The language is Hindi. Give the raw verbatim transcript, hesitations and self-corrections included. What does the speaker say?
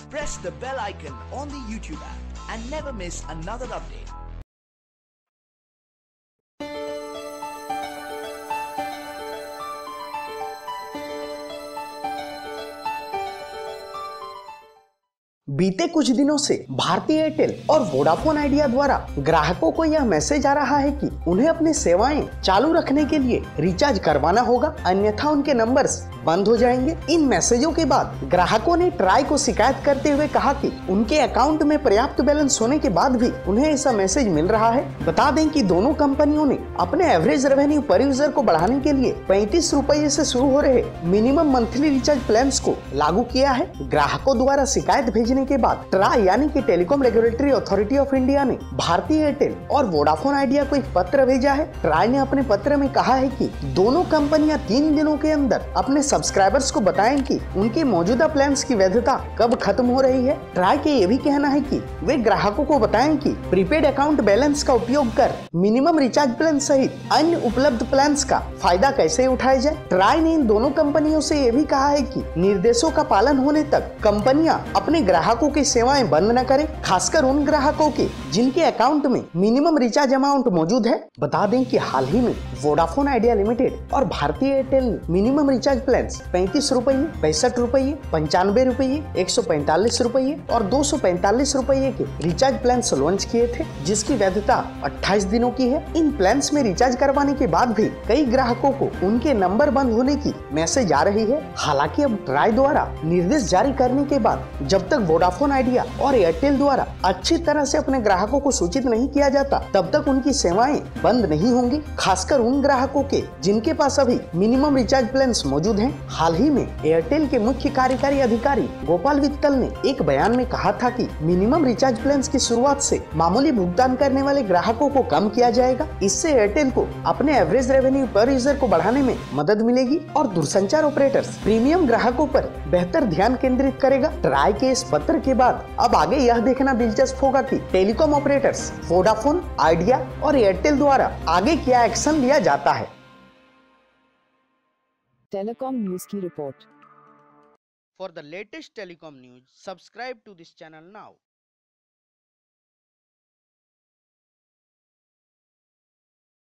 Press the bell icon on the YouTube app and never miss another update. बीते कुछ दिनों से भारतीय एयरटेल और वोडाफोन आइडिया द्वारा ग्राहकों को यह मैसेज आ रहा है कि उन्हें अपनी सेवाएं चालू रखने के लिए रिचार्ज करवाना होगा, अन्यथा उनके नंबर्स बंद हो जाएंगे। इन मैसेजों के बाद ग्राहकों ने ट्राई को शिकायत करते हुए कहा कि उनके अकाउंट में पर्याप्त बैलेंस होने के बाद भी उन्हें ऐसा मैसेज मिल रहा है। बता दें कि दोनों कंपनियों ने अपने एवरेज रेवेन्यू पर यूजर को बढ़ाने के लिए पैंतीस रुपये से शुरू हो रहे मिनिमम मंथली रिचार्ज प्लान्स को लागू किया है। ग्राहकों द्वारा शिकायत भेजने के बाद ट्राई यानी कि Telecom Regulatory Authority of India ने भारतीय एयरटेल और वोडाफोन आइडिया को एक पत्र भेजा है। ट्राई ने अपने पत्र में कहा है कि दोनों कंपनियां तीन दिनों के अंदर अपने सब्सक्राइबर्स को बताएं कि उनके मौजूदा प्लान्स की वैधता कब खत्म हो रही है। ट्राई के ये भी कहना है कि वे ग्राहकों को बताएं कि प्रीपेड अकाउंट बैलेंस का उपयोग कर मिनिमम रिचार्ज प्लान सहित अन्य उपलब्ध प्लान्स का फायदा कैसे उठाया जाए। ट्राई ने इन दोनों कंपनियों से ये भी कहा है कि निर्देशों का पालन होने तक कंपनियां अपने ग्राहकों की सेवाएं बंद न करें, खासकर उन ग्राहकों के जिनके अकाउंट में मिनिमम रिचार्ज अमाउंट मौजूद है। बता दें कि हाल ही में वोडाफोन आइडिया लिमिटेड और भारतीय एयरटेल ने मिनिमम रिचार्ज प्लान पैंतीस रुपये, पैंसठ रुपये, पंचानवे रुपये, एक सौ पैंतालीस रुपये और दो सौ पैंतालीस रुपये के रिचार्ज प्लान लॉन्च किए थे, जिसकी वैधता अट्ठाईस दिनों की है। इन प्लान्स में रिचार्ज करवाने के बाद भी कई ग्राहकों को उनके नंबर बंद होने की मैसेज आ रही है। हालांकि अब ट्राई द्वारा निर्देश जारी करने के बाद जब तक वोडाफोन आइडिया और एयरटेल द्वारा अच्छी तरह से अपने ग्राहकों को सूचित नहीं किया जाता, तब तक उनकी सेवाएं बंद नहीं होंगी, खासकर उन ग्राहकों के जिनके पास अभी मिनिमम रिचार्ज प्लान्स मौजूद हैं। हाल ही में एयरटेल के मुख्य कार्यकारी अधिकारी गोपाल वित्तल ने एक बयान में कहा था कि मिनिमम रिचार्ज प्लान्स की शुरुआत से मामूली भुगतान करने वाले ग्राहकों को कम किया जाएगा। इससे एयरटेल को अपने एवरेज रेवेन्यू पर यूजर को बढ़ाने में मदद मिलेगी और दूरसंचार ऑपरेटर्स प्रीमियम ग्राहकों पर बेहतर ध्यान केंद्रित करेगा। ट्राई के इस पत्र के बाद अब आगे यह देखना दिलचस्प होगा कि टेलीकॉम ऑपरेटर्स वोडाफोन आइडिया और एयरटेल द्वारा आगे क्या एक्शन लिया जाता है। टेलीकॉम न्यूज़ की रिपोर्ट। For the latest telecom news, subscribe to this channel now.